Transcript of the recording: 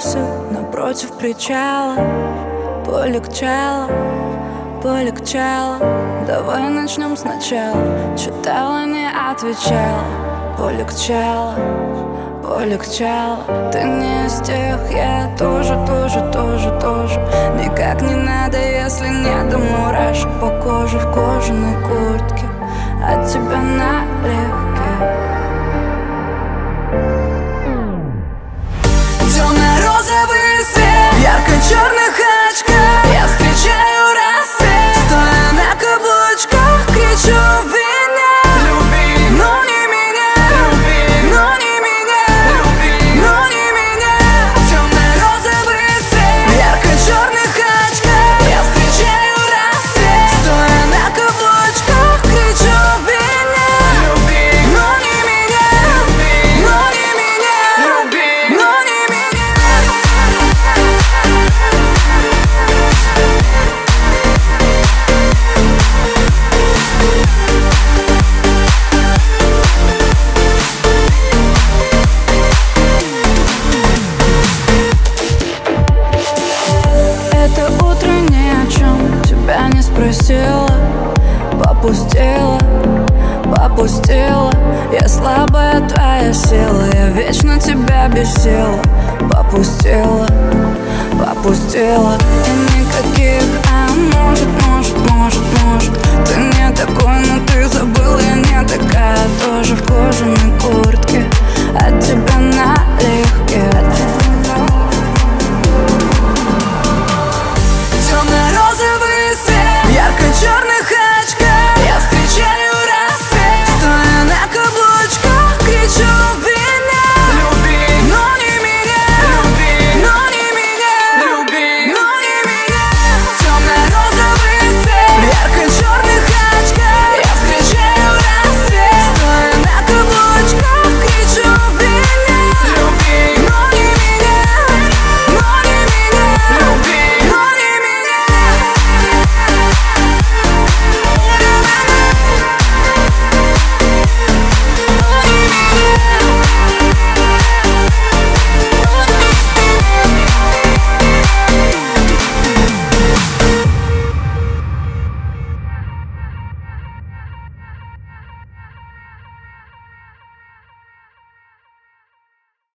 офиса напротив причала. Полегчало, полегчало. Давай начнем сначала. Читала, не отвечала. Полегчало, полегчало. Ты не из тех, я тоже. Никак не надо, если нет до мурашек по коже в кожаной куртке. От тебя налегке. Темно-розовый свет, ярко-черных очках. Я встречаю рассвет, стоя на каблучках, кричу виня. Люби, но не меня. Люби, но не меня. Люби, но не меня. Темно-розовый свет, ярко-черных очках. Я встречаю рассвет, стоя на каблучках, кричу виня. Люби, но не меня. Люби, но не меня. Люби, но не меня. Это утро ни о чем тебя не спросила. Попустила, попустила. Я слабая твоя сила, я вечно тебя бесила. Попустила, попустила. И никаких, а может. Ты не такой, но ты забыл, я не такая. Тоже в кожаной куртке. От тебя на